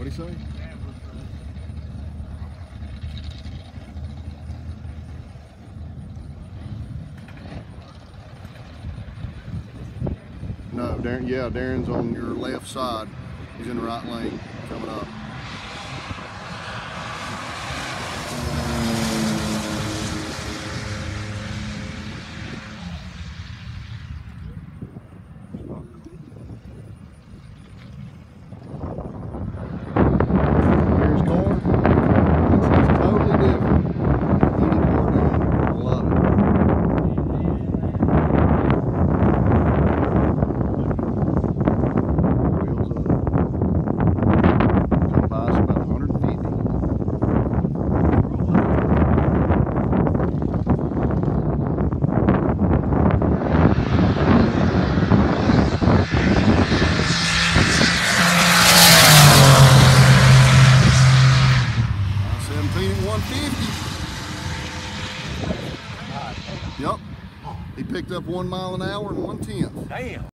What'd he say? No, Darren, yeah, Darren's on your left side. He's in the right lane coming up. Here's car. This is totally different. Any car doing it. I love it. Wheels up. Come by us about 150. At 150. Yep. He picked up 1 mile an hour and 1/10. Damn.